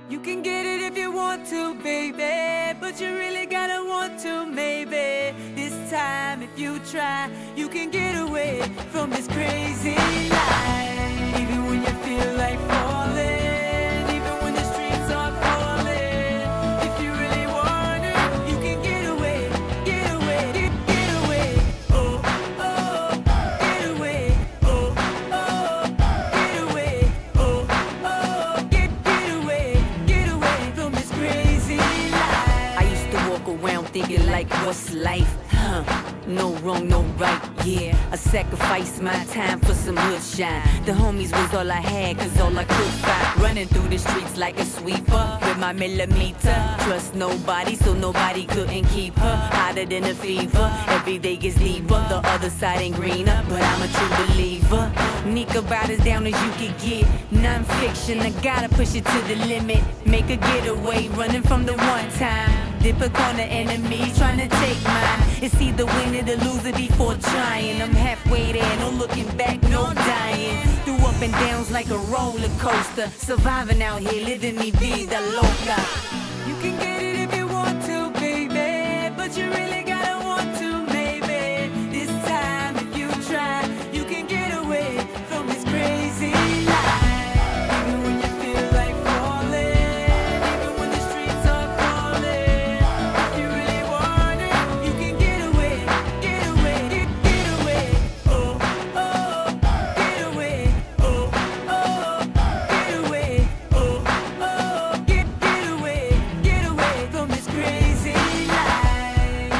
You can get it if you want to, baby, but you really gotta want to, maybe. This time, if you try, you can get away from this crazy life. Even when you feel like falling, even when the streets are calling. If you really want it, you can get away, get away, get away. Oh, oh, get away. Oh, oh, get away. Oh, oh, get away from this crazy life. I used to walk around thinking like, what's life? Huh? No wrong, no right, yeah. I sacrificed my time for some hood shine. The homies was all I had, cause all I could find. Running through the streets like a sweeper with my millimeter. Trust nobody, so nobody couldn't keep her. Hotter than a fever, every day gets deeper. The other side ain't greener, but I'm a true believer. Nick about as down as you could get. Non-fiction, I gotta push it to the limit. Make a getaway, running from the one time. Dip a corner enemies trying to take mine. It's either win it or lose it before trying. I'm halfway there, no looking back, no dying. Through up and downs like a roller coaster. Surviving out here, living mi vida loca. You can get it if you want to, baby, but you really gotta want to, maybe. This time, if you try, you can get away from this crazy life. Even when you feel like falling, even when the streets are calling. If you really want it, you can get away, get away, get away. Oh, oh, get away. Oh, oh, get away. Oh, oh, get away from this crazy life.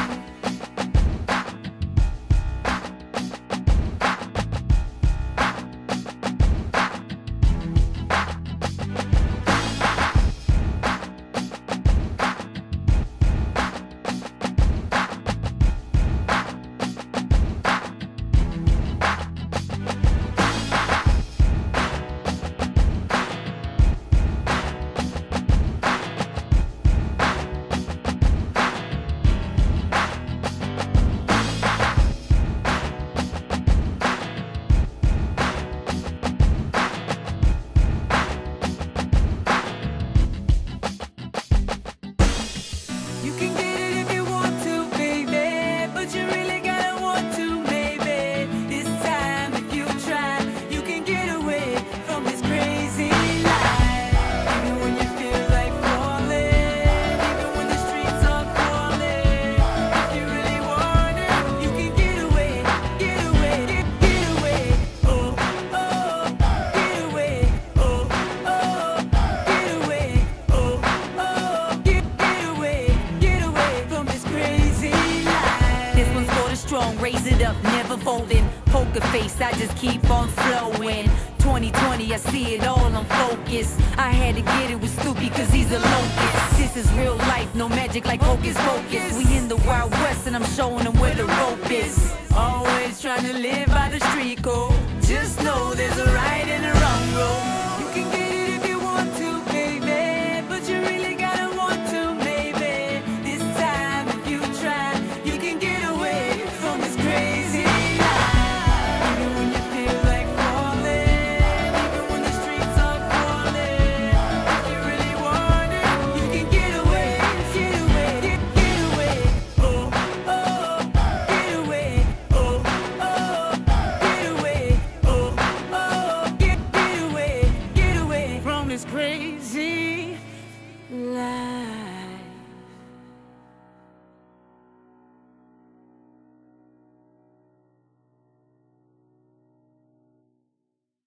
You can get it if you want to, baby, but you really gotta want to, maybe. This time, if you try, you can get away from this crazy life. Even when you feel like falling, even when the streets are calling. If you really want it, you can get away, get away, get away. Oh, oh, get away. Oh, oh, get away. Oh, oh, get away from this crazy life. This one's for the strong, raise it up, never folding. Poker face, I just keep on flowing. 2020, I see it all, I'm focused. I had to get it with Snoopy cause he's a locust. This is real life, no magic like hocus pocus. We in the Wild West and I'm showing them where the rope is. Always trying to live by the street code. Just know there's a right and